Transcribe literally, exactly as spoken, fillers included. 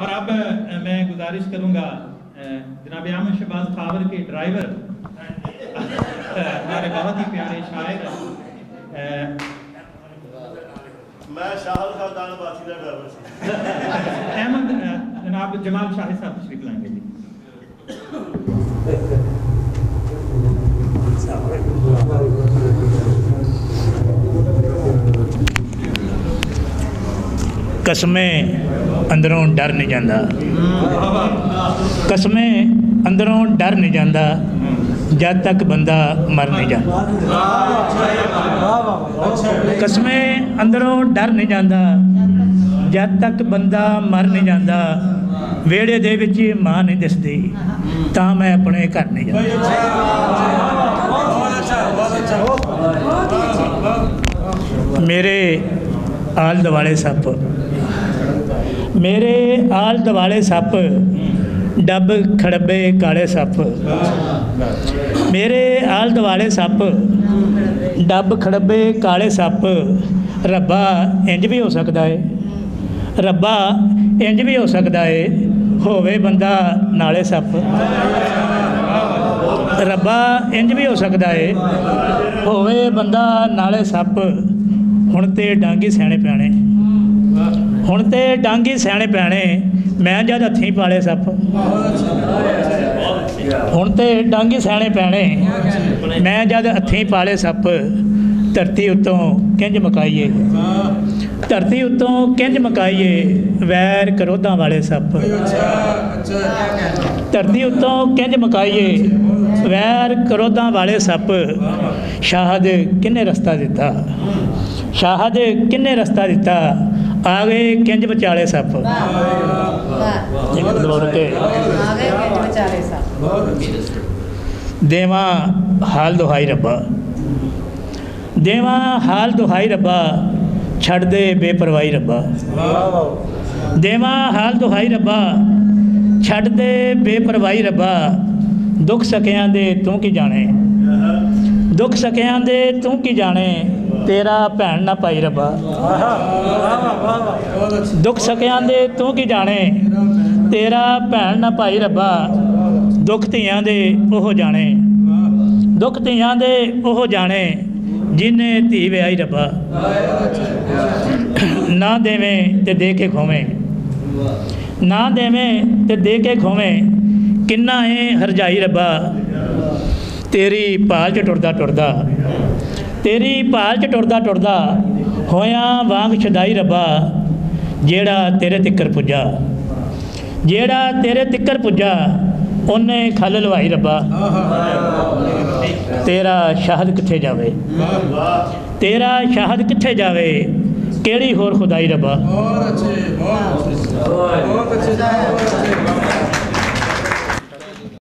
और अब मैं गुजारिश करूंगा जनाब आमन शहबाज खावर के ड्राइवर हमारे बहुत ही प्यारे शायर मैं शाहल खानदान वासी का ड्राइवर अहमद जनाब जमाल शाहिद साहब तशरीफ लाएंगे जी। कसमें अंदरों डर नहीं जाता, कसमें अंदरों डर नहीं जाता जब तक बंदा मर नहीं जाता। कसमें अंदरों डर नहीं जाता जब तक बंदा मर नहीं जाता। वेड़े दे विच मां नहीं दिसदी तां मैं अपने घर नहीं जाता। मेरे आल दुआले सप, मेरे आल दुआले सप डब खड़बे काले सप। मेरे आल दुआले सप डब खड़बे काले सप। रब्बा इंज भी हो सकता है, रब्बा इंज भी हो सकता है होवे बंदा नाले सप। रब्बा इंज भी हो सकता है होवे बंदा नाले सप। हुण ते डांगी सियाणे पैणे, हुण ते डांगी सियाणे पैणे मैं जद हथीं पाले सप। हुण ते डांगी सियाणे पैणे मैं जद हथीं पाले सप। धरती उत्तों किंज मकाईए, धरती उत्तों किंज मकाईए वैर करोधां वाले सप। धरती उत्तों किंज मकाईए वैर करोधां वाले सप। शाहद किन्ने रस्ता दिता, शाहद किन्ने रस्ता दिता आ गए किंज विचाले सप। देवा हाल दुहाई रब्बा, देवा हाल दुहाई रब्बा छड़ दे बेपरवाही रब्बा। देवा हाल दुहाई रब्बा छड़ दे बेपरवाही रब्बा। दुख सकियां दे तू की जाने, दुख सकियां दे तू की जाने तेरा भैन ना पाई रब्बा। दुख सकियां दे तू की जाने तेरा भैन ना पाई रब्बा। दुख धीआं दे ओह जाने, दुख धीआं दे ओह जाने जिन्हें धी विआई रब्बा। ना देवें ते दे के खोवें, ना देवें ते दे के खोवें किन्ना है हरजाई रब्बा। तेरी भाल च टुरदा टुरदा, तेरी भाल च टुरदा टुरदा होया वांग छदाई रब्बा। जेड़ा तेरे तिक्कर पुज्जा, जेड़ा तेरे तिक्कर पुज्जा उन्हें खल लवाई रब्बा। तेरा शाहद कित्थे जावे, तेरा शाहद कित्थे जावे केड़ी होर खुदाई रब्बा।